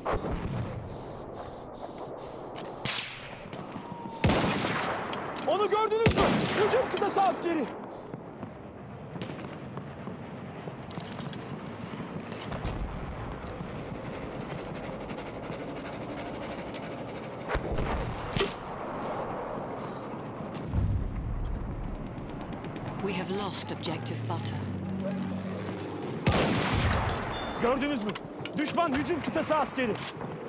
Onu gördünüz mü? Hücum kıtası askeri. We have lost objective butter. Gördünüz mü? Düşman hücum kıtası askeri.